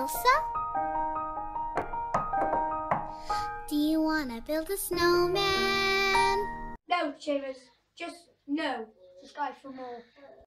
Elsa? Do you want to build a snowman? No, Sheamus. Just no. Subscribe for more.